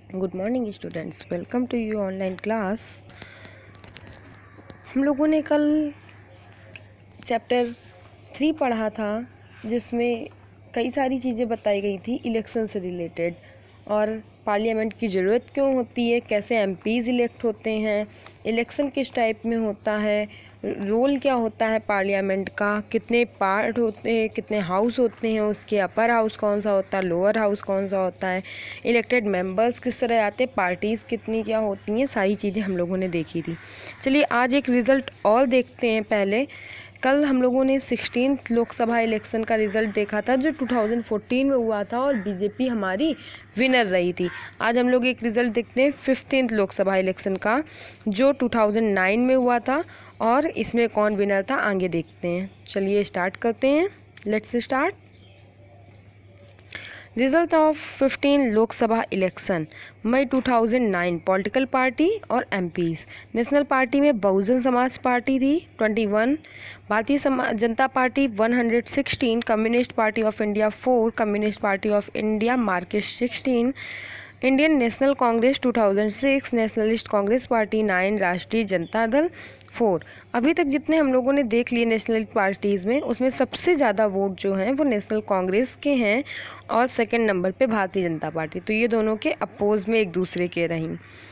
Good morning students, welcome to you online class. हम लोगों ने कल चैप्टर 3 पढ़ा था जिसमें कई सारी चीज़ें बताई गई थी इलेक्शन से रिलेटेड, और पार्लियामेंट की ज़रूरत क्यों होती है, कैसे एमपीज़ इलेक्ट होते हैं, इलेक्शन किस टाइप में होता है, रोल क्या होता है पार्लियामेंट का, कितने पार्ट होते हैं, कितने हाउस होते हैं, उसके अपर हाउस कौन सा होता है, लोअर हाउस कौन सा होता है, इलेक्टेड मेंबर्स किस तरह आते हैं, पार्टीज़ कितनी क्या होती हैं, सारी चीज़ें हम लोगों ने देखी थी। चलिए आज एक रिज़ल्ट और देखते हैं। पहले कल हम लोगों ने 16th लोकसभा इलेक्शन का रिज़ल्ट देखा था जो 2014 में हुआ था और बीजेपी हमारी विनर रही थी। आज हम लोग एक रिज़ल्ट देखते हैं 15th लोकसभा इलेक्शन का जो 2009 में हुआ था, और इसमें कौन विनर था आगे देखते हैं। चलिए स्टार्ट करते हैं, let's start. Result of 15 Lok Sabha election May 2009। Political party और एमपीज। नेशनल पार्टी में बहुजन समाज पार्टी थी 21, Bharatiya Janata Party 116, Communist Party of India 4, Communist Party of India Marxist 16, Indian National Congress 2006, Nationalist Congress Party 9, Rashtriya Janata Dal 4। अभी तक जितने हम लोगों ने देख लिए नेशनल पार्टीज़ में, उसमें सबसे ज़्यादा वोट जो हैं वो नेशनल कांग्रेस के हैं और सेकंड नंबर पे भारतीय जनता पार्टी। तो ये दोनों के अपोज में एक दूसरे के रहीं।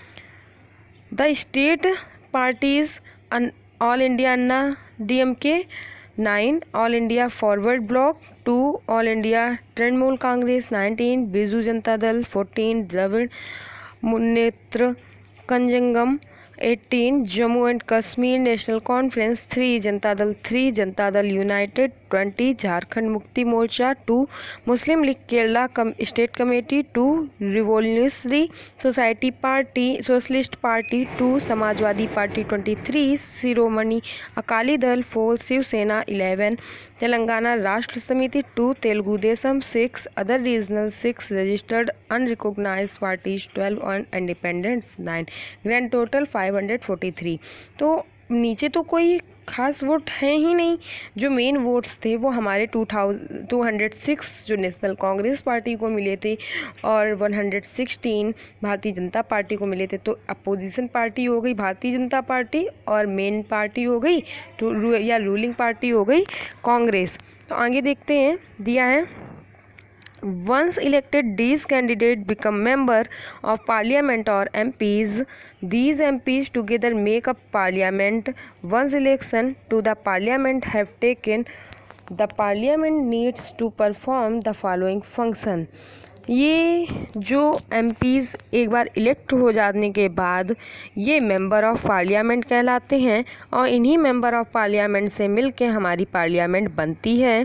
The state parties All India Anna DMK 9, All India Forward Bloc 2, All India Trinamool Congress 19, Biju Janata Dal 14, Dravida Munnetra Kazhagam 18, Jammu and Kashmir National Conference 3, Janata दल 3, जनता दल United 20, Jharkhand Mukti Morcha 2, Muslim League Kerala State Committee 2, Revolutionary Society Party Socialist Party 2, Samajwadi Party 23, Shiromani Akali Dal 4, Shiv Sena 11, Telangana Rashtra Samiti 2, Telugu Desam 6, other regional 6, registered unrecognised parties 12 और independents 9। Grand total 543। तो नीचे तो कोई खास vote हैं ही नहीं। जो मेन वोट्स थे वो हमारे 206 जो नेशनल कांग्रेस पार्टी को मिले थे और 116 भारतीय जनता पार्टी को मिले थे। तो अपोजिशन पार्टी हो गई भारतीय जनता पार्टी और मेन पार्टी हो गई या रूलिंग पार्टी हो गई कांग्रेस। तो आगे देखते हैं, दिया है Once elected, these candidates become member of parliament or MPs. These MPs together make up parliament. Once election to the parliament have taken, the parliament needs to perform the following function. ये जो MPs एक बार elect हो जाने के बाद ये member of parliament कहलाते हैं और इन्हीं मेंबर ऑफ पार्लियामेंट से मिलके हमारी पार्लियामेंट बनती है।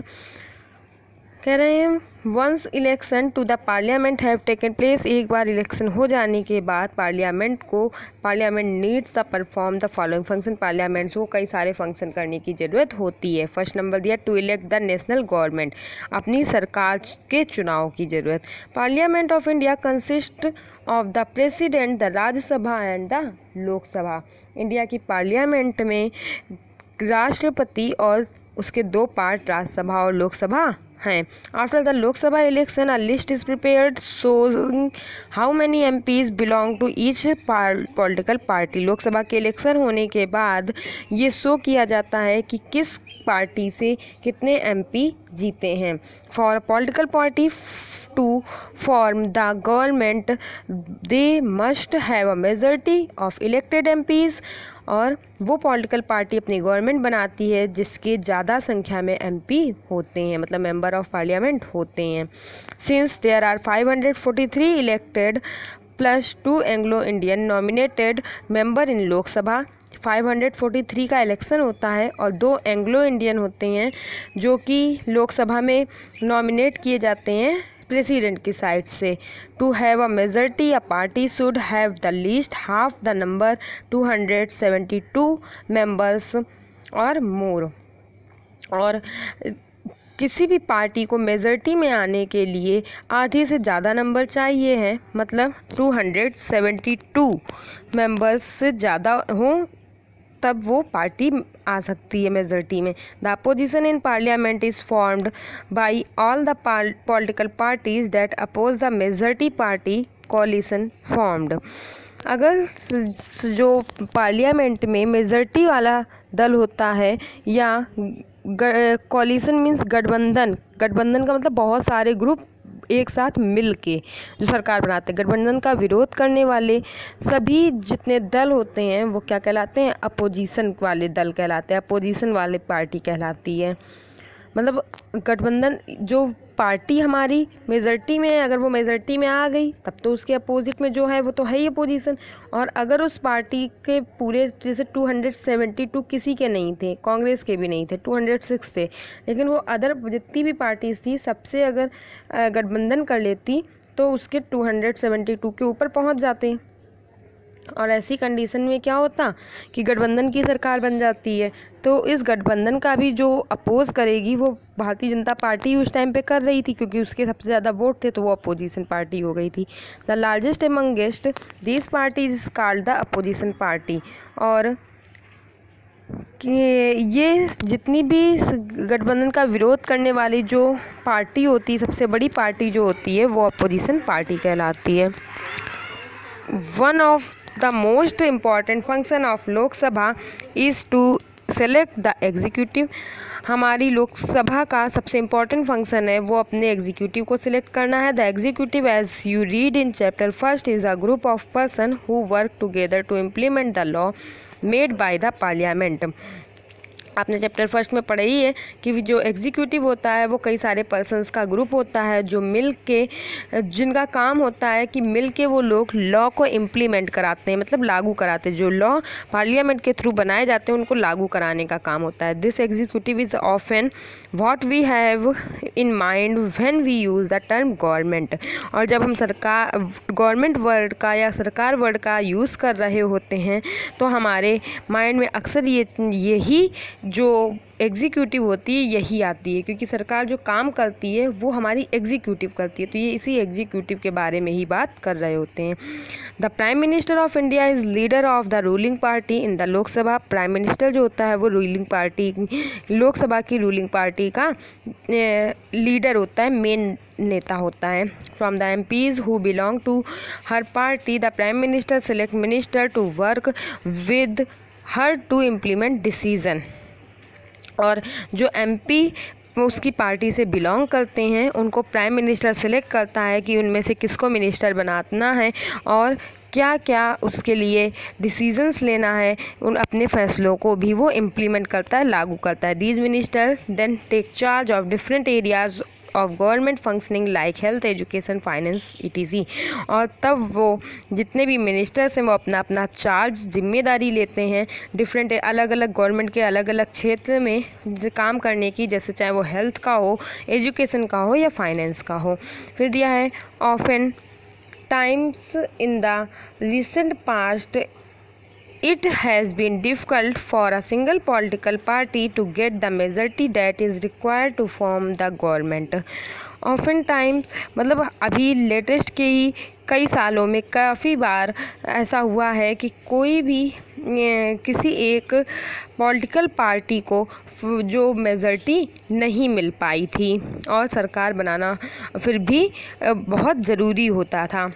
कह रहे हैं once election to the parliament have taken place, एक बार इलेक्शन हो जाने के बाद parliament needs the perform the following function. Parliaments को कई सारे फंक्शन करने की ज़रूरत होती है। फर्स्ट नंबर दिया to elect the national government, अपनी सरकार के चुनाव की ज़रूरत। Parliament of India consist of the president, the Rajya Sabha and the Lok Sabha. India की पार्लियामेंट में राष्ट्रपति और उसके दो पार्ट राज्यसभा और लोकसभा हैं। After the Lok Sabha election a list is prepared showing how many MPs belong to each political party. Lok Sabha के इलेक्शन होने के बाद ये शो किया जाता है कि किस पार्टी से कितने एमपी जीते हैं। For political party to form the government they must have a majority of elected MPs, और वो पॉलिटिकल पार्टी अपनी गवर्नमेंट बनाती है जिसके ज़्यादा संख्या में MP होते हैं, मतलब मेंबर ऑफ पार्लियामेंट होते हैं। Since there are 543 elected plus 2 Anglo Indian nominated member in Lok Sabha, 543 का इलेक्शन होता है और 2 एंग्लो इंडियन होते हैं जो कि लोकसभा में नॉमिनेट किए जाते हैं प्रेसिडेंट की साइड से। To have a majority a party should have the least half the number 272 members और मोर। और किसी भी पार्टी को मेजॉरिटी में आने के लिए आधे से ज़्यादा नंबर चाहिए हैं, मतलब 272 मेंबर्स से ज़्यादा हों तब वो पार्टी आ सकती है मेजॉरिटी में। The opposition in parliament is formed by all the political parties that oppose the majority party coalition formed. अगर जो पार्लियामेंट में मेजॉरिटी वाला दल होता है या कोलिशन मीन्स गठबंधन, गठबंधन का मतलब बहुत सारे ग्रुप एक साथ मिल के जो सरकार बनाते हैं, गठबंधन का विरोध करने वाले सभी जितने दल होते हैं वो क्या कहलाते हैं, अपोजिशन वाले दल कहलाते हैं, अपोजिशन वाले पार्टी कहलाती है। मतलब गठबंधन जो पार्टी हमारी मेजॉरिटी में है, अगर वो मेजॉरिटी में आ गई तब तो उसके अपोजिट में जो है वो तो है ही अपोजिशन। और अगर उस पार्टी के पूरे जैसे 272 किसी के नहीं थे, कांग्रेस के भी नहीं थे, 206 थे, लेकिन वो अदर जितनी भी पार्टीज थी सबसे अगर गठबंधन कर लेती तो उसके 272 के ऊपर पहुंच जाते। और ऐसी कंडीशन में क्या होता कि गठबंधन की सरकार बन जाती है। तो इस गठबंधन का भी जो अपोज करेगी वो भारतीय जनता पार्टी उस टाइम पे कर रही थी, क्योंकि उसके सबसे ज़्यादा वोट थे तो वो अपोजिशन पार्टी हो गई थी। The largest amongst this party is called the opposition party. और ये जितनी भी गठबंधन का विरोध करने वाली जो पार्टी होती है, सबसे बड़ी पार्टी जो होती है वो अपोजिशन पार्टी कहलाती है। One of the most important function of लोक सभा is to select the executive। हमारी लोकसभा का सबसे इम्पॉर्टेंट फंक्शन है वो अपने एग्जीक्यूटिव को सिलेक्ट करना है। The executive as you read in chapter first is a group of person who work together to implement the law made by the parliament. आपने चैप्टर फर्स्ट में पढ़ा ही है कि जो एग्जीक्यूटिव होता है वो कई सारे पर्सन्स का ग्रुप होता है जो मिल के, जिनका काम होता है कि मिल के वो लोग लॉ को इम्प्लीमेंट कराते हैं, मतलब लागू कराते हैं। जो लॉ पार्लियामेंट के थ्रू बनाए जाते हैं उनको लागू कराने का काम होता है। This executive is often what we have in mind when we use the term government. और जब हम सरकार गवर्नमेंट वर्ड का या सरकार वर्ड का यूज़ कर रहे होते हैं तो हमारे माइंड में अक्सर यही जो एग्जीक्यूटिव होती है यही आती है, क्योंकि सरकार जो काम करती है वो हमारी एग्जीक्यूटिव करती है। तो ये इसी एग्जीक्यूटिव के बारे में ही बात कर रहे होते हैं। The prime minister of India is leader of the ruling party in the Lok Sabha. Prime minister जो होता है वो रूलिंग पार्टी, लोकसभा की रूलिंग पार्टी का लीडर होता है, मेन नेता होता है। From the MPs who belong to her party the prime minister select minister to work with her to implement decision. और जो एमपी उसकी पार्टी से बिलोंग करते हैं उनको प्राइम मिनिस्टर सेलेक्ट करता है कि उनमें से किसको मिनिस्टर बनाना है और क्या क्या उसके लिए डिसीजंस लेना है, उन अपने फैसलों को भी वो इम्प्लीमेंट करता है, लागू करता है। These minister then take charge of different areas of government functioning like health, education, finance ETC। और तब वो जितने भी मिनिस्टर्स हैं वो अपना अपना चार्ज, जिम्मेदारी लेते हैं डिफरेंट अलग अलग गवर्नमेंट के अलग अलग क्षेत्र में काम करने की, जैसे चाहे वो हेल्थ का हो, एजुकेशन का हो या फाइनेंस का हो। फिर दिया है often times in the recent past it has been difficult for a single political party to get the majority that is required to form the government। often time मतलब अभी लेटेस्ट के ही कई सालों में काफ़ी बार ऐसा हुआ है कि कोई भी किसी एक पॉलिटिकल पार्टी को जो मेजॉरिटी नहीं मिल पाई थी और सरकार बनाना फिर भी बहुत ज़रूरी होता था।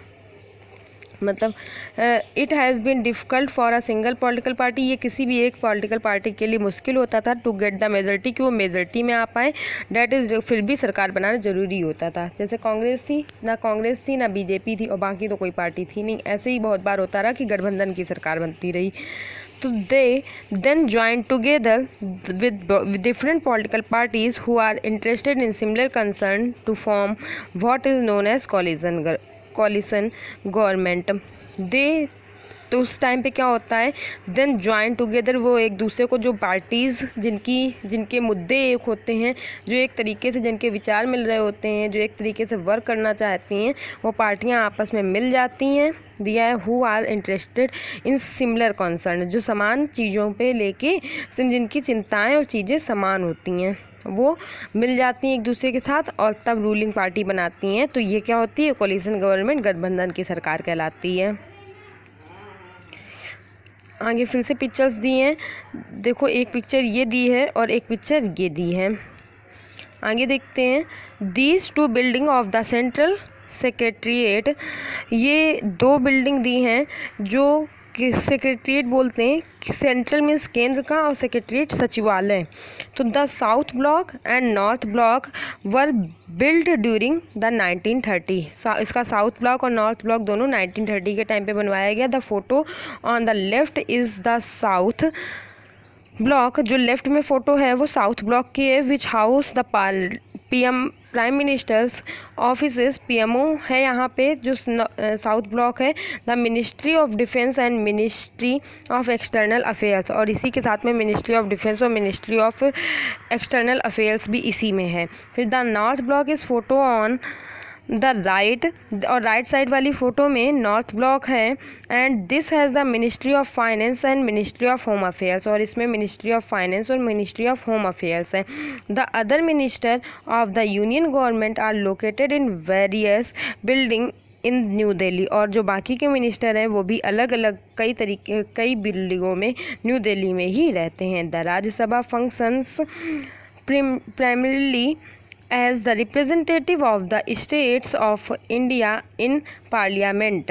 मतलब it has been difficult for a single political party, ये किसी भी एक पॉलिटिकल पार्टी के लिए मुश्किल होता था टू गेट द मेजॉरिटी, कि वो मेजॉरिटी में आ पाए। डैट इज़ फिर भी सरकार बनाना ज़रूरी होता था। जैसे कांग्रेस थी ना बीजेपी थी और बाकी तो कोई पार्टी थी नहीं। ऐसे ही बहुत बार होता रहा कि गठबंधन की सरकार बनती रही। तो they then join together with different political parties who are interested in similar concern to form what is known as coalition government. They तो उस टाइम पे क्या होता है, देन ज्वाइन टुगेदर, वो एक दूसरे को जो पार्टीज़ जिनके मुद्दे एक होते हैं, जो एक तरीके से जिनके विचार मिल रहे होते हैं, जो एक तरीके से वर्क करना चाहती हैं, वो पार्टियां आपस में मिल जाती हैं। दिया है who are interested in similar concern, जो समान चीज़ों पे लेके जिनकी चिंताएं और चीज़ें समान होती हैं वो मिल जाती हैं एक दूसरे के साथ और तब रूलिंग पार्टी बनाती हैं। तो ये क्या होती है, कोलिशन गवर्नमेंट, गठबंधन की सरकार कहलाती है। आगे फिर से पिक्चर्स दी हैं, देखो एक पिक्चर ये दी है और एक पिक्चर ये दी है। आगे देखते हैं, these two building of the central secretariat, ये दो बिल्डिंग दी हैं जो सेक्रेटरीट बोलते हैं। सेंट्रल मीन्स केंद्र का और सेक्रेटरीट सचिवालय। तो the south block and north block were build during the 1930। इसका साउथ ब्लॉक और नॉर्थ ब्लॉक दोनों 1930 के टाइम पे बनवाया गया। The photo on the left is the south block, जो लेफ्ट में फ़ोटो है वो साउथ ब्लॉक की है। Which house the prime minister's offices, PMO है यहाँ पे जो साउथ ब्लॉक है। The ministry of defence and ministry of external affairs, और इसी के साथ में मिनिस्ट्री ऑफ डिफेंस और मिनिस्ट्री ऑफ एक्सटर्नल अफेयर्स भी इसी में है। फिर the north block is photo on the right, और राइट साइड वाली फ़ोटो में नॉर्थ ब्लॉक है। And this has the ministry of finance and ministry of home affairs, और इसमें मिनिस्ट्री ऑफ फाइनेंस और मिनिस्ट्री ऑफ होम अफेयर्स है। The other minister of the union government are located in various building in New Delhi, और जो बाकी के minister हैं वो भी अलग अलग कई बिल्डिंगों में न्यू दिल्ली में ही रहते हैं। The Rajya Sabha functions primarily as the representative of the states of India in Parliament।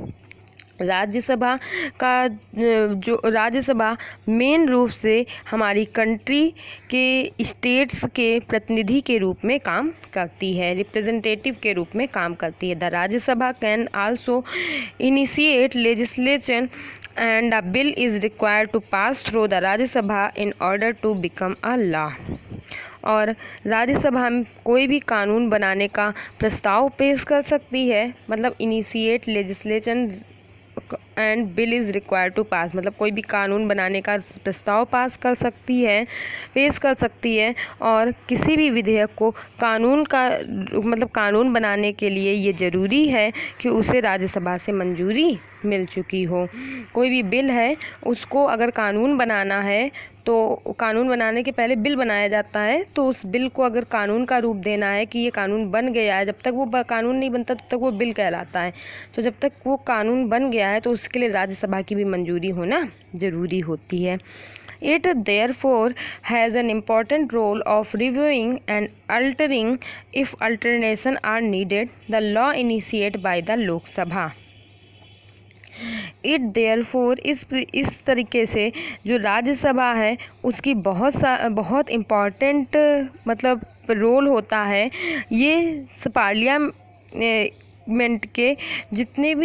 Rajya Sabha का जो राज्यसभा मेन रूप से हमारी कंट्री के स्टेट्स के प्रतिनिधि के रूप में काम करती है, रिप्रेजेंटेटिव के रूप में काम करती है। The Rajya Sabha can also initiate legislation and a bill is required to pass through the Rajya Sabha in order to become a law, और राज्यसभा में कोई भी कानून बनाने का प्रस्ताव पेश कर सकती है। मतलब initiate legislation and bill is required to pass, मतलब कोई भी कानून बनाने का प्रस्ताव पास कर सकती है, पेश कर सकती है। और किसी भी विधेयक को कानून बनाने के लिए ये ज़रूरी है कि उसे राज्यसभा से मंजूरी मिल चुकी हो। कोई भी बिल है उसको अगर कानून बनाना है तो कानून बनाने के पहले बिल बनाया जाता है, तो उस बिल को अगर कानून का रूप देना है कि ये कानून बन गया है, जब तक वो कानून नहीं बनता तब तक वो बिल कहलाता है। तो जब तक वो कानून बन गया है तो उसके लिए राज्यसभा की भी मंजूरी होना ज़रूरी होती है। It therefore has an important role of reviewing and altering if alteration are needed the law initiated by the Lok Sabha। It therefore इस तरीके से जो राज्यसभा है उसकी बहुत इम्पॉर्टेंट मतलब रोल होता है। ये पार्लियामेंट के जितने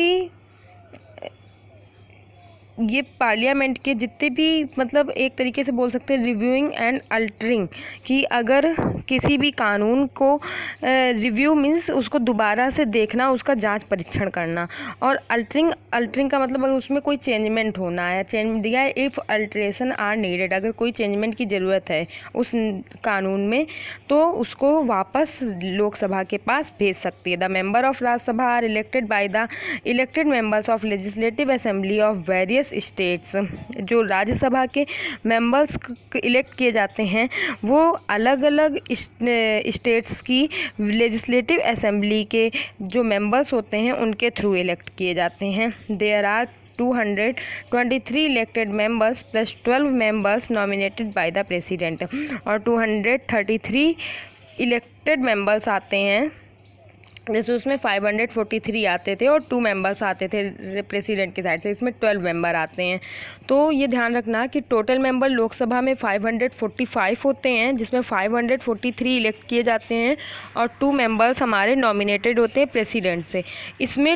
भी मतलब एक तरीके से बोल सकते हैं रिव्यूइंग एंड अल्टरिंग, कि अगर किसी भी कानून को रिव्यू मीन्स उसको दोबारा से देखना, उसका जांच परीक्षण करना, और अल्टरिंग का मतलब अगर उसमें कोई चेंजमेंट होना है, चेंज दिया है इफ़ अल्टरेशन आर नीडेड, अगर कोई चेंजमेंट की ज़रूरत है उस कानून में तो उसको वापस लोकसभा के पास भेज सकती है। The member of Rajya Sabha are elected by the elected members of legislative assembly of various states. जो राज्यसभा के मेंबर्स इलेक्ट किए जाते हैं वो अलग अलग स्टेट्स की लेजिस्लेटिव असेंबली के जो मेंबर्स होते हैं उनके थ्रू इलेक्ट किए जाते हैं। There are 223 elected members plus 12 members nominated by the president, और 233 इलेक्टेड मेंबर्स आते हैं, जैसे उसमें 543 आते थे और 2 मेंबर्स आते थे प्रेसिडेंट की साइड से, इसमें 12 मेंबर आते हैं। तो ये ध्यान रखना कि टोटल मेंबर लोकसभा में 545 होते हैं, जिसमें 543 इलेक्ट किए जाते हैं और 2 मेंबर्स हमारे नॉमिनेटेड होते हैं प्रेसिडेंट से। इसमें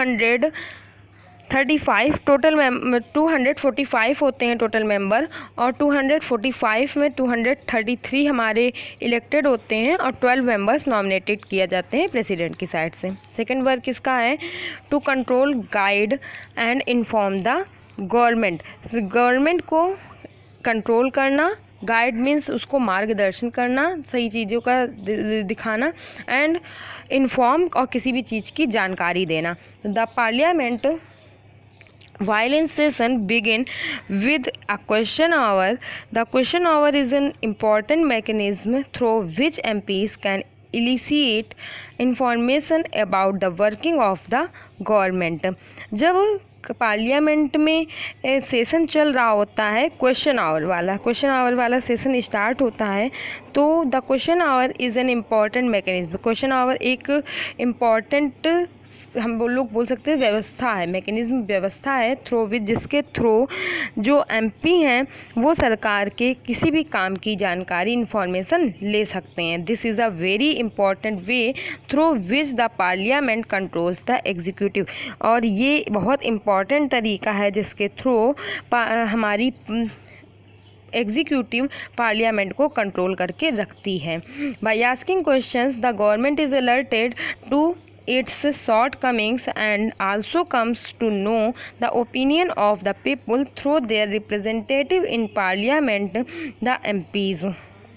245 होते हैं टोटल मेंबर, और 245 में 233 हमारे इलेक्टेड होते हैं और 12 मेंबर्स नॉमिनेटेड किया जाते हैं प्रेसिडेंट की साइड से। सेकंड वर्क इसका है to control, guide and inform the government. Government को कंट्रोल करना, गाइड मीन्स उसको मार्गदर्शन करना, सही चीज़ों का दिखाना, एंड इन्फॉर्म और किसी भी चीज़ की जानकारी देना। The parliament while in session begin with a question hour. The question hour is an important mechanism through which MPs can elicit information about the working of the government. जब parliament में session चल रहा होता है, question hour वाला session start होता है, तो the question hour is an important mechanism. Question hour एक इम्पॉर्टेंट, हम लोग बोल सकते हैं व्यवस्था है, मैकेनिज्म व्यवस्था है, जिसके थ्रू जो एमपी हैं वो सरकार के किसी भी काम की जानकारी, इंफॉर्मेशन ले सकते हैं। This is a very important way through which the parliament controls the executive. और ये बहुत इम्पॉर्टेंट तरीका है जिसके थ्रू हमारी एग्जीक्यूटिव पार्लियामेंट को कंट्रोल करके रखती है। By asking questions the government is alerted to its shortcomings and also comes to know the opinion of the people through their representative in parliament, the MPs.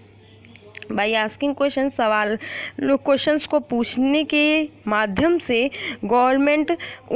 By asking question, questions को पूछने के माध्यम से government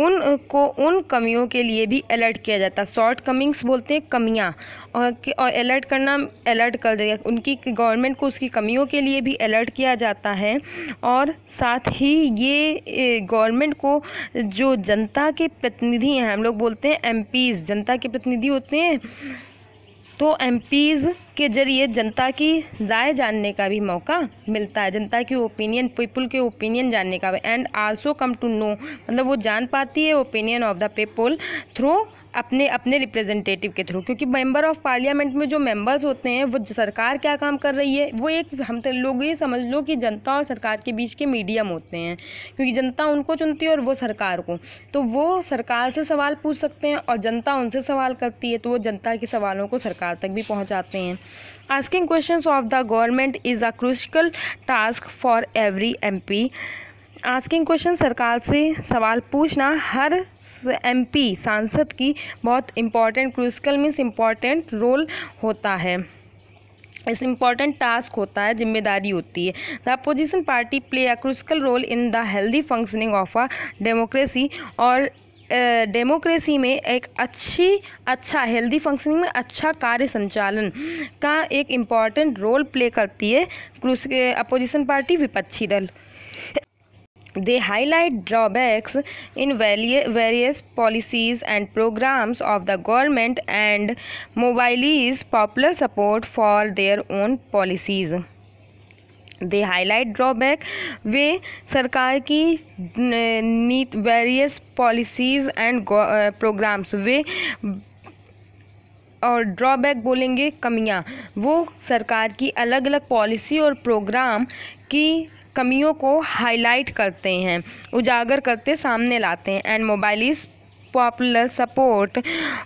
उन कमियों के लिए भी अलर्ट किया जाता है। शॉर्ट कमिंग्स बोलते हैं कमियां, और अलर्ट करना, अलर्ट कर देगा उनकी, गवर्नमेंट को उसकी कमियों के लिए भी अलर्ट किया जाता है। और साथ ही ये गवर्नमेंट को जो जनता के प्रतिनिधि हैं, हम लोग बोलते हैं एमपीज़, जनता के प्रतिनिधि होते हैं, तो एमपीज़ के जरिए जनता की राय जानने का भी मौका मिलता है, जनता की ओपिनियन, पीपल के ओपिनियन जानने का। And also come to know, मतलब वो जान पाती है opinion of the people through अपने रिप्रेजेंटेटिव के थ्रू, क्योंकि मेंबर ऑफ पार्लियामेंट में जो मेंबर्स होते हैं वो सरकार क्या काम कर रही है, वो एक, हम तो लोग ये समझ लो कि जनता और सरकार के बीच के मीडियम होते हैं, क्योंकि जनता उनको चुनती है और वो सरकार को, तो वो सरकार से सवाल पूछ सकते हैं और जनता उनसे सवाल करती है, तो वो जनता के सवालों को सरकार तक भी पहुँचाते हैं। Asking questions of the government is a crucial task for every MP. Asking question, सरकार से सवाल पूछना हर एमपी, सांसद की बहुत important, crucial means important role होता है, इस इम्पॉर्टेंट टास्क होता है, जिम्मेदारी होती है। The opposition party play a crucial role in the healthy functioning of a democracy. और डेमोक्रेसी में एक अच्छा हेल्दी फंक्शनिंग में अच्छा कार्य संचालन का एक इम्पॉर्टेंट रोल प्ले करती है अपोजिशन पार्टी, विपक्षी दल। They highlight drawbacks in various policies and programs of the government and mobilize popular support for their own policies. They highlight drawback, वे सरकार की वेरियस पॉलिसीज़ एंड प्रोग्राम्स, वे, और drawback बोलेंगे कमियां, वो सरकार की अलग अलग पॉलिसी और प्रोग्राम की कमियों को हाईलाइट करते हैं, उजागर करते, सामने लाते हैं। And mobilise popular support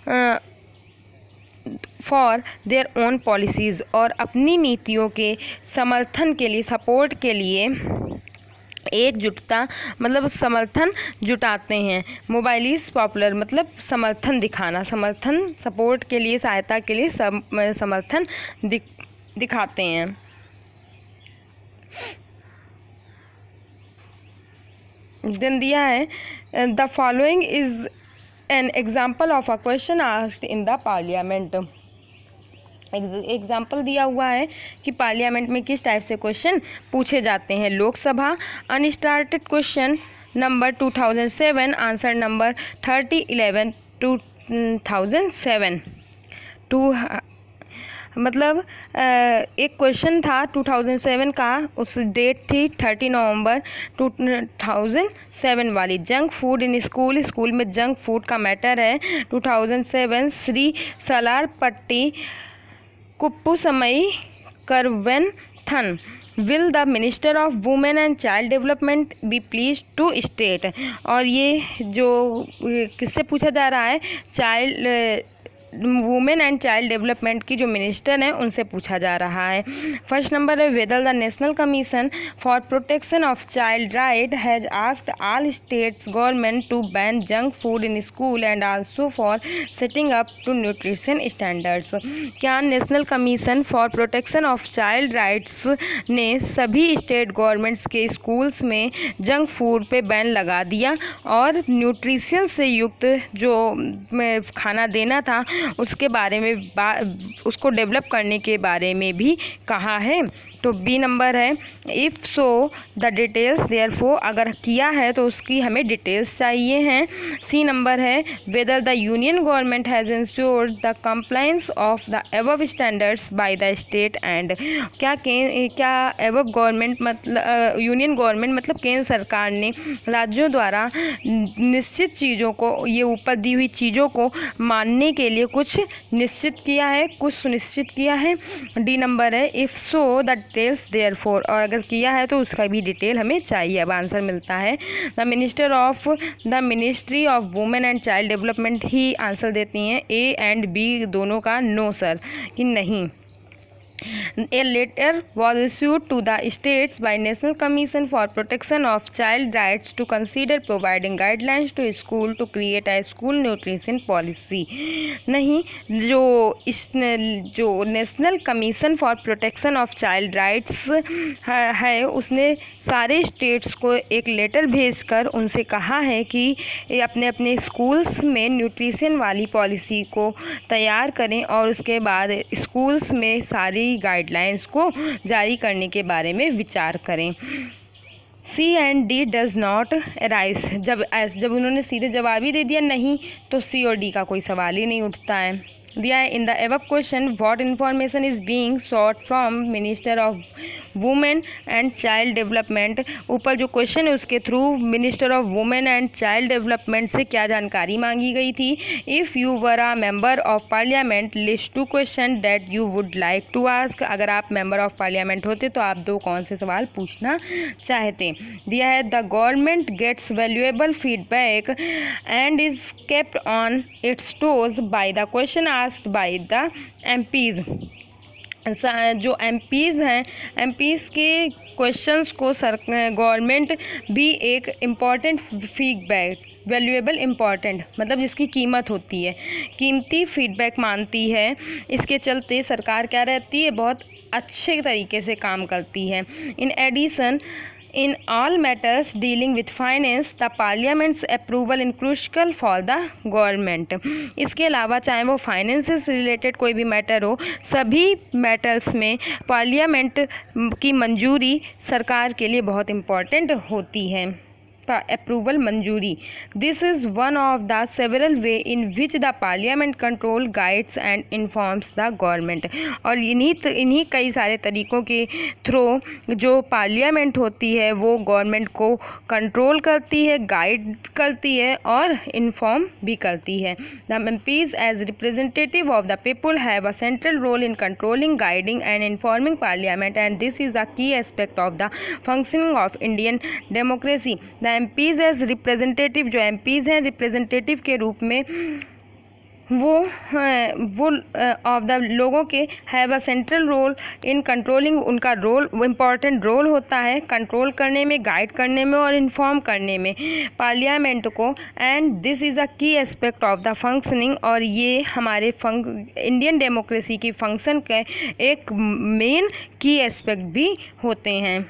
for their own policies, और अपनी नीतियों के समर्थन के लिए, सपोर्ट के लिए एकजुटता, मतलब समर्थन जुटाते हैं। मोबाइलिस पॉपुलर मतलब समर्थन दिखाना, समर्थन, सपोर्ट के लिए, सहायता के लिए समर्थन दिखाते हैं। दिन दिया है, the following is an example of a question asked in the parliament. Example दिया हुआ है कि पार्लियामेंट में किस टाइप से क्वेश्चन पूछे जाते हैं। Lok Sabha, unstarred question number 2007, answer number 3011 2007। मतलब एक क्वेश्चन था 2007 का, उस डेट थी 30 नवंबर 2007 वाली। Junk food in school, school में जंक फूड का मैटर है 2007। Shri Salarapatty Kuppusamy Kharventhan, will the minister of women and child development be please to state. और ये जो किससे पूछा जा रहा है, child, women and child development की जो मिनिस्टर हैं उनसे पूछा जा रहा है। फर्स्ट नंबर है, whether the national commission for protection of child right has asked all states government to ban junk food in school and also for setting up to nutrition standards. क्या national commission for protection of child rights ने सभी state governments के schools में junk food पे ban लगा दिया और nutrition से युक्त जो खाना देना था उसके बारे में उसको डेवलप करने के बारे में भी कहा है। तो बी नंबर है if so the details, therefore अगर किया है तो उसकी हमें डिटेल्स चाहिए हैं। सी नंबर है whether the union government has ensured the compliance of the above standards by the state and, क्या एबव गवर्नमेंट मतलब यूनियन गवर्नमेंट मतलब केंद्र सरकार ने राज्यों द्वारा निश्चित चीज़ों को, ये ऊपर दी हुई चीज़ों को मानने के लिए कुछ निश्चित किया है, कुछ सुनिश्चित किया है। डी नंबर है if so the details therefore, और अगर किया है तो उसका भी डिटेल हमें चाहिए। अब आंसर मिलता है the ministry of women and child development ही आंसर देती हैं। ए एंड बी दोनों का नो सर, कि नहीं। A letter was issued to the states by National Commission for Protection of Child Rights to consider providing guidelines to school to create a school nutrition policy। नहीं, जो national commission for protection of child rights है उसने सारे states को एक letter भेजकर उनसे कहा है कि अपने अपने स्कूल्स में न्यूट्रिशन वाली पॉलिसी को तैयार करें और उसके बाद स्कूल्स में सारी गाइडलाइंस को जारी करने के बारे में विचार करें। C and D does not arise, जब उन्होंने सीधे जवाब ही दे दिया नहीं, तो सी और डी का कोई सवाल ही नहीं उठता है। दिया है in the above question what information is being sought from minister of women and child development. ऊपर जो क्वेश्चन है उसके through minister of women and child development से क्या जानकारी मांगी गई थी। If you were a member of parliament list 2 question that you would like to ask, अगर आप मेंबर ऑफ पार्लियामेंट होते तो आप 2 कौन से सवाल पूछना चाहते। दिया है the government gets valuable feedback and is kept on its toes by the question asked by the MPs. जो एमपीज़ हैं, एमपीज़ के क्वेश्चंस को गवर्नमेंट भी एक इम्पॉर्टेंट फीडबैक, वैल्यूएबल इम्पॉर्टेंट मतलब जिसकी कीमत होती है, कीमती फीडबैक मानती है। इसके चलते सरकार क्या रहती है, बहुत अच्छे तरीके से काम करती है। In addition in all matters dealing with finance the parliament's approval is crucial for the government। इसके अलावा चाहे वो फाइनेंस से रिलेटेड कोई भी मैटर हो, सभी मैटर्स में पार्लियामेंट की मंजूरी सरकार के लिए बहुत इम्पॉर्टेंट होती है। अप्रूवल मंजूरी, this is one of the several way in which the parliament control guides and informs the government. और इन्हीं कई सारे तरीक़ों के थ्रू जो पार्लियामेंट होती है वो गवर्नमेंट को कंट्रोल करती है, गाइड करती है और इन्फॉर्म भी करती है। The MPs as representative of the people have a central role in controlling, guiding and informing parliament and this is a key aspect of the functioning of Indian democracy. The MPs as representative, जो MPs हैं representative के रूप में वो of the लोगों के have a central role in controlling, उनका role important role होता है कंट्रोल करने में, गाइड करने में और इन्फॉर्म करने में पार्लियामेंट को। And this is a key aspect of the functioning, और ये हमारे इंडियन डेमोक्रेसी की फंक्शन के एक मेन की एस्पेक्ट भी होते हैं।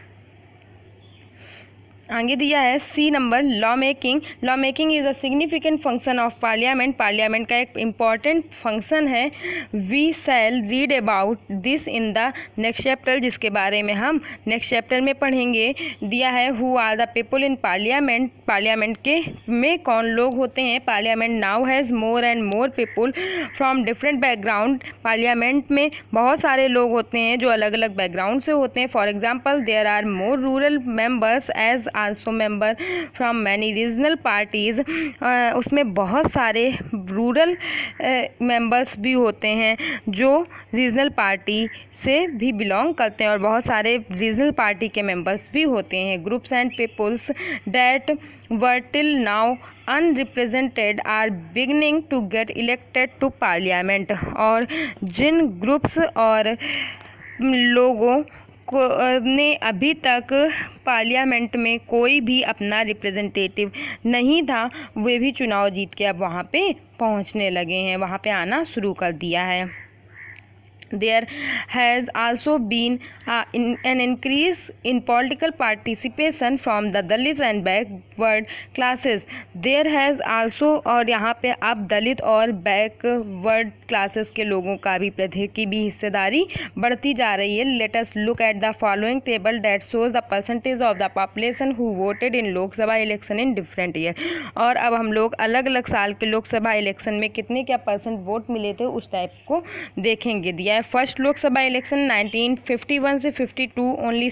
आगे दिया है C number law making. Law making is a significant function of parliament, parliament का एक इम्पॉर्टेंट फंक्शन है। We shall read about this in the next chapter, जिसके बारे में हम नेक्स्ट चैप्टर में पढ़ेंगे। दिया है who are the people in parliament, parliament के में कौन लोग होते हैं। Parliament now has more and more people from different background, parliament में बहुत सारे लोग होते हैं जो अलग अलग बैकग्राउंड से होते हैं। For example there are more rural members as also member from many regional parties, उसमें बहुत सारे रूरल मेंबर्स भी होते हैं जो रीजनल पार्टी से भी बिलोंग करते हैं, और बहुत सारे रीजनल पार्टी के मेंबर्स भी होते हैं। Groups and peoples that were till now unrepresented are beginning to get elected to parliament, और जिन ग्रुप्स और लोगों ने अभी तक पार्लियामेंट में कोई भी अपना रिप्रेजेंटेटिव नहीं था, वे भी चुनाव जीत के अब वहाँ पे पहुँचने लगे हैं, वहाँ पे आना शुरू कर दिया है। There has also been an increase in political participation from the Dalits and backward classes. There has also, और यहाँ पे अब दलित और बैकवर्ड क्लासेस के लोगों का भी की भी हिस्सेदारी बढ़ती जा रही है. Let us look at the following table that shows the percentage of the population who voted in Lok Sabha election in different year. और अब हम लोग अलग अलग साल के लोकसभा इलेक्शन में कितने क्या परसेंट वोट मिले थे उस टाइप को देखेंगे. दिया है फर्स्ट लोकसभा इलेक्शन 1951 से 52 ओनली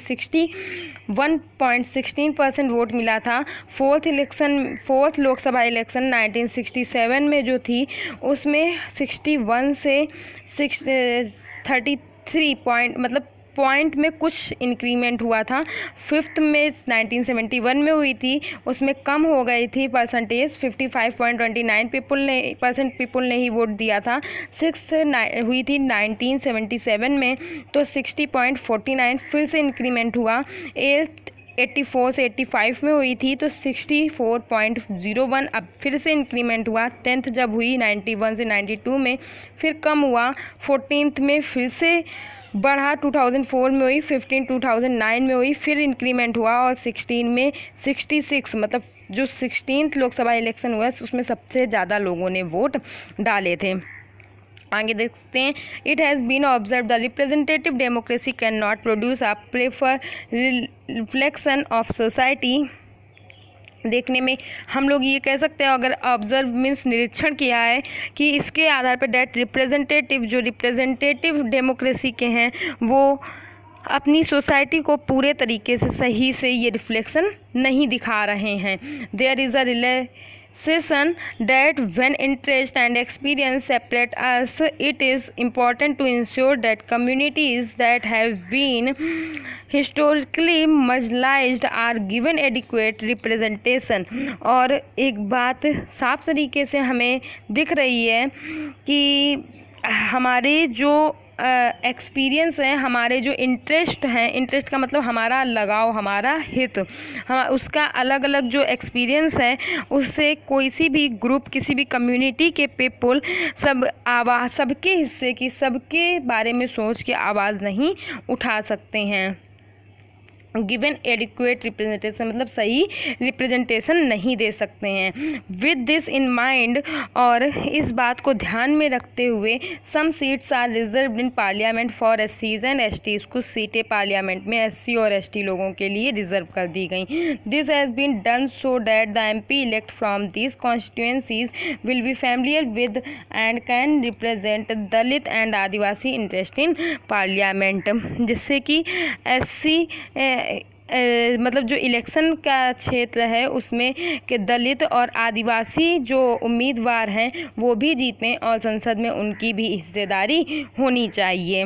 61.16% वोट मिला था. फोर्थ लोकसभा इलेक्शन 1967 में जो थी उसमें 61 से 33 पॉइंट मतलब पॉइंट में कुछ इंक्रीमेंट हुआ था. फिफ्थ में 1971 में हुई थी, उसमें कम हो गई थी परसेंटेज, 55.29% पीपल ने ही वोट दिया था. सिक्स्थ हुई थी 1977 में तो 60.49 फिर से इंक्रीमेंट हुआ. एट्थ 84 से 85 में हुई थी तो 64.01 अब फिर से इंक्रीमेंट हुआ. 10th जब हुई 91 से 92 में फिर कम हुआ. 14th में फिर से बढ़ा 2004 में हुई. 15 2009 में हुई फिर इंक्रीमेंट हुआ. और 16 में 66 मतलब जो 16th लोकसभा इलेक्शन हुआ उसमें सबसे ज़्यादा लोगों ने वोट डाले थे. आगे देखते हैं. It has been observe the representative democracy can not produce a perfect reflection of society. देखने में हम लोग ये कह सकते हैं, अगर ऑब्जर्व मीन्स निरीक्षण किया है कि इसके आधार पर डेट रिप्रेजेंटेटिव जो रिप्रेजेंटेटिव डेमोक्रेसी के हैं वो अपनी सोसाइटी को पूरे तरीके से सही से ये रिफ्लेक्शन नहीं दिखा रहे हैं. There is a realization that when interest and experience separate us, it is important to ensure that communities that have been historically marginalized are given adequate representation. और एक बात साफ तरीके से हमें दिख रही है कि हमारे जो एक्सपीरियंस है, हमारे जो इंटरेस्ट हैं, इंटरेस्ट का मतलब हमारा लगाव, हमारा हित, उसका अलग अलग जो एक्सपीरियंस है उससे कोई सी भी ग्रुप, किसी भी कम्युनिटी के पीपल सब आवाज़, सबके हिस्से की, सबके बारे में सोच के आवाज़ नहीं उठा सकते हैं. गिवन एडिक्वेट रिप्रेजेंटेशन मतलब सही रिप्रेजेंटेशन नहीं दे सकते हैं. विद दिस इन माइंड और इस बात को ध्यान में रखते हुए some seats are reserved in parliament for एससीज एंड एसटीज. कुछ सीटें पार्लियामेंट में एससी और एसटी लोगों के लिए रिजर्व कर दी गई. This has been done so that the MP elect from this constituencies will be familiar with and can represent Dalit and Adivasi interest in parliament. जिससे कि एससी मतलब जो इलेक्शन का क्षेत्र है उसमें के दलित और आदिवासी जो उम्मीदवार हैं वो भी जीतें और संसद में उनकी भी हिस्सेदारी होनी चाहिए.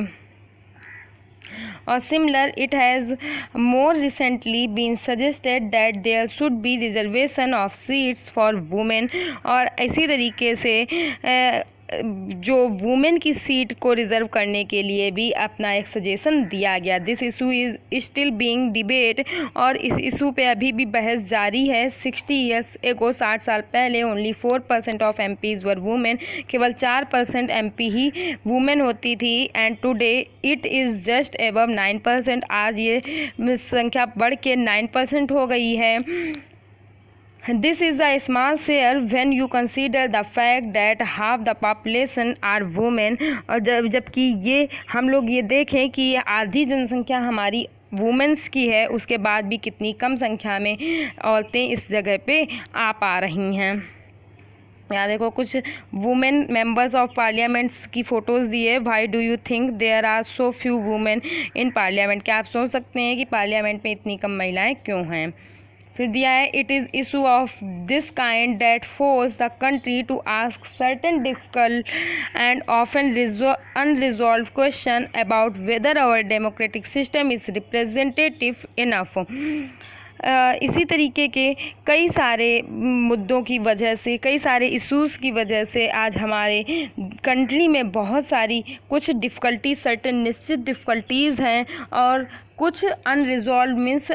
और similar it has more recently been suggested that there should be reservation of seats for women. और इसी तरीके से जो वुमेन की सीट को रिज़र्व करने के लिए भी अपना एक सजेशन दिया गया. This issue is still being debate. और इस इशू पे अभी भी बहस जारी है. 60 ईयर्स एगो 60 साल पहले only 4% of MPs were women. केवल 4% एमपी ही वुमेन होती थी. And today it is just above 9%. आज ये संख्या बढ़ के 9% हो गई है. This is a small share when you consider the fact that half the population are women. और जबकि ये हम लोग ये देखें कि ये आधी जनसंख्या हमारी वुमेंस की है, उसके बाद भी कितनी कम संख्या में औरतें इस जगह पे आ पा रही हैं. यहाँ देखो कुछ वुमेन मेंबर्स ऑफ पार्लियामेंट्स की फ़ोटोज़ दी है. Why do you think there are so few women in parliament. क्या आप सोच सकते हैं कि पार्लियामेंट में इतनी कम महिलाएँ क्यों हैं. फिर दिया है it is issue of this kind that force the country to ask certain difficult and often unresolved question about whether our democratic system is representative enough. इसी तरीके के कई सारे मुद्दों की वजह से, कई सारे इश्यूज़ की वजह से आज हमारे कंट्री में बहुत सारी कुछ डिफ़िकल्टीज, सर्टेन निश्चित डिफ़िकल्टीज़ हैं और कुछ अनरिजॉल्व मीन्स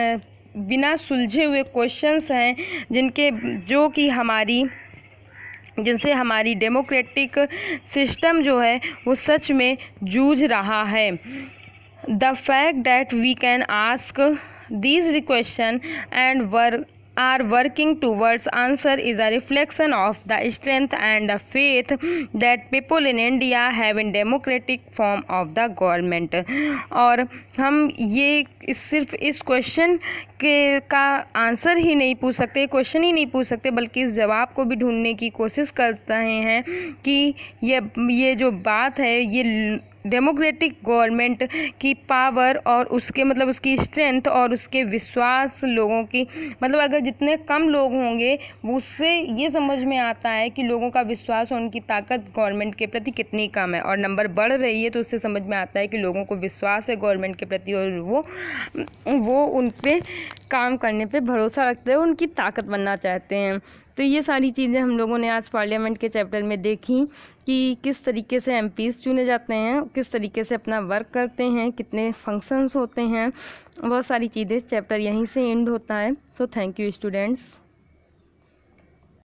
बिना सुलझे हुए क्वेश्चंस हैं जिनके जो कि हमारी जिनसे हमारी डेमोक्रेटिक सिस्टम जो है वो सच में जूझ रहा है। The fact that we can ask these questions and are working towards answer is a reflection of the strength and the faith that people in India have in democratic form of the government। और हम ये सिर्फ इस question का answer ही नहीं पूछ सकते, question ही नहीं पूछ सकते, बल्कि इस जवाब को भी ढूंढने की कोशिश कर रहे हैं कि ये जो बात है ये डेमोक्रेटिक गवर्नमेंट की पावर और उसके मतलब उसकी स्ट्रेंथ और उसके विश्वास लोगों की मतलब अगर जितने कम लोग होंगे उससे ये समझ में आता है कि लोगों का विश्वास और उनकी ताकत गवर्नमेंट के प्रति कितनी कम है, और नंबर बढ़ रही है तो उससे समझ में आता है कि लोगों को विश्वास है गवर्नमेंट के प्रति और वो उन पे काम करने पे भरोसा रखते हैं, उनकी ताकत बनना चाहते हैं। तो ये सारी चीज़ें हम लोगों ने आज पार्लियामेंट के चैप्टर में देखी कि किस तरीके से एमपीज़ चुने जाते हैं, किस तरीके से अपना वर्क करते हैं, कितने फंक्शंस होते हैं, बहुत सारी चीज़ें। चैप्टर यहीं से एंड होता है। So thank you students.